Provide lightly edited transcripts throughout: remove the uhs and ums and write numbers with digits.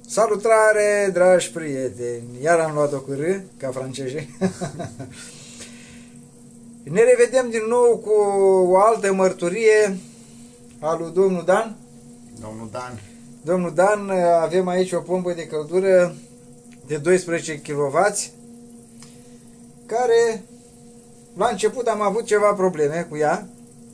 Salutare, dragi prieteni! Iar am luat-o cu R, ca francezii. Ne revedem din nou cu o altă mărturie a lui domnul Dan. Domnul Dan, avem aici o pompă de căldură de 12 kW, care la început am avut ceva probleme cu ea.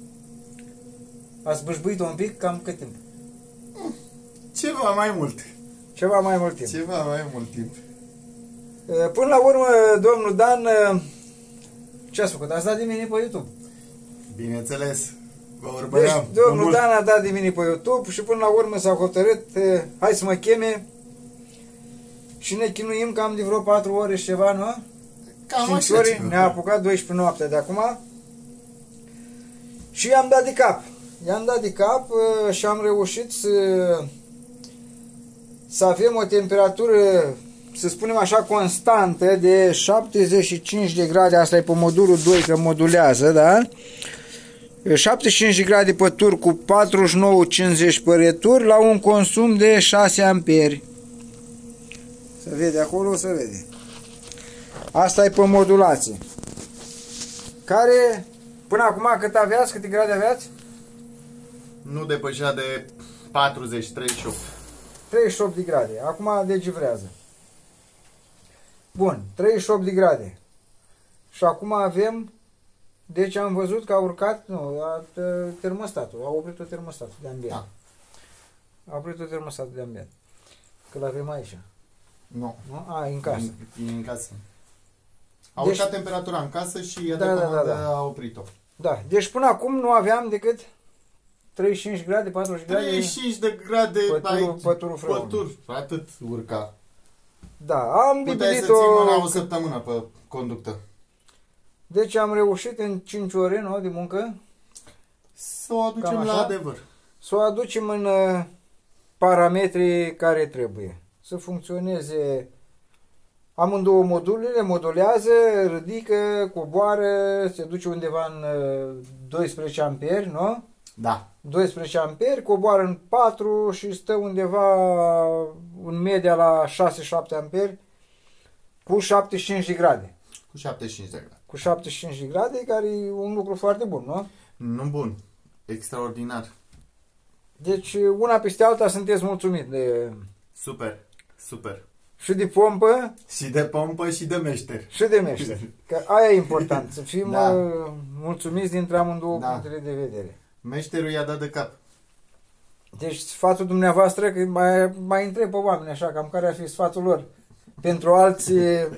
Ați bâșbuit-o un pic, cam cât timp? Ceva mai mult. Ceva mai mult timp. Ceva mai mult timp. Până la urmă, domnul Dan, ce ați făcut? Ați dat de mine pe YouTube? Bineînțeles. Vă urmăream. Deci, domnul Dan a dat de mine pe YouTube și până la urmă s-a hotărât, hai să mă cheme și ne chinuim cam de vreo 4 ore și ceva, nu? Cam 5 așa ore, ceva. ne-a apucat 12 noaptea de acum și i-am dat de cap. I-am dat de cap și am reușit să avem o temperatură, să spunem așa, constantă de 75 de grade. Asta e pe modulul 2, că modulează, da? 75 de grade pe tur cu 49-50 pe retur la un consum de 6 amperi. Se vede acolo, se vede. Asta e pe modulație. Care, până acum, cât aveați? Câte grade aveați? Nu depășea de 40, 38. 38 de grade. Acum degivrează. Bun, 38 de grade. Și acum avem, deci am văzut că a urcat, termostatul, a oprit-o termostatul de ambient. Da. A oprit-o termostatul de ambient. Că l-avem aici. Nu. Nu? A, e în casă. E în casă. A Deci- urcat temperatura în casă și ea Da, de da, comandă da, da. a oprit-o. Da, deci până acum nu aveam decât 35 grade, 40 grade. 35 de grade Păturul frăunii. pătur. Atât urca. Da, am Puteai să bibilit-o. ții mâna o săptămână pe conductă. Deci am reușit în 5 ore, nu, de muncă, Să o aducem Cam la așa? adevăr. să o aducem în parametrii care trebuie. Să funcționeze amândouă modulele, modulează, ridică, coboară, se duce undeva în 12 amperi, nu? Da. 12 amperi, coboară în 4 și stă undeva în media la 6-7 amperi cu 75 de grade. Cu 75 de grade. Cu 75 de grade, care e un lucru foarte bun, nu? Nu bun. Extraordinar. Deci una peste alta sunteți mulțumit de, Super. Super. și de pompă Și de pompă și de meșter. și de meșter. Că aia e important, să fim Da. mulțumiți dintre amândouă Da. punctele de vedere. Meșterul i-a dat de cap. Deci sfatul dumneavoastră, că mai întreb pe oameni așa, cam care ar fi sfatul lor pentru alți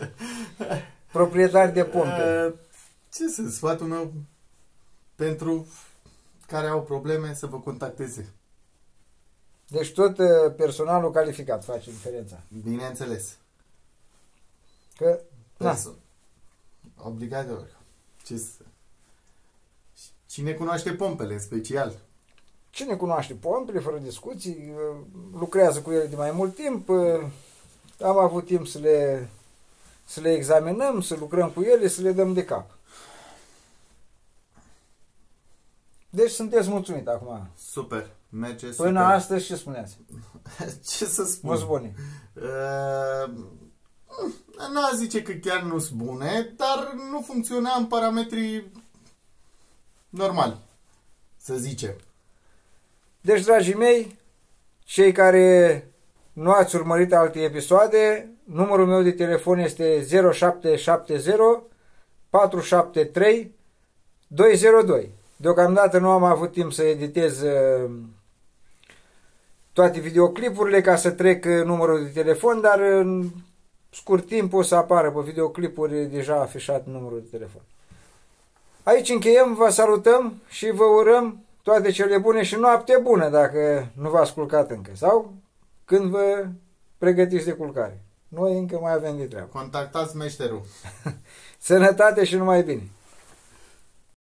proprietari de pompe. Ce să, sfatul meu pentru care au probleme să vă contacteze. Deci tot personalul calificat face diferența. Bineînțeles. Că, na, Perso- Obligatoriu. Ce să... Cine cunoaște pompele în special? cine cunoaște pompele, fără discuții, lucrează cu ele de mai mult timp, am avut timp să le examinăm, să lucrăm cu ele, să le dăm de cap. Deci sunteți mulțumit acum. Super. Merge super. Până astăzi ce spuneați? Ce să spun? Mă spune. N-a zice că chiar nu sunt bune, dar nu funcționa în parametrii normali, să zicem. Deci, dragii mei, cei care nu ați urmărit alte episoade, numărul meu de telefon este 0770 473 202. Deocamdată nu am avut timp să editez toate videoclipurile ca să trec numărul de telefon, dar în scurt timp o să apară pe videoclipuri deja afișat numărul de telefon. Aici încheiem, vă salutăm și vă urăm toate cele bune și noapte bună dacă nu v-ați culcat încă sau când vă pregătiți de culcare. Noi încă mai avem de treabă. Contactați meșterul. Sănătate și numai bine!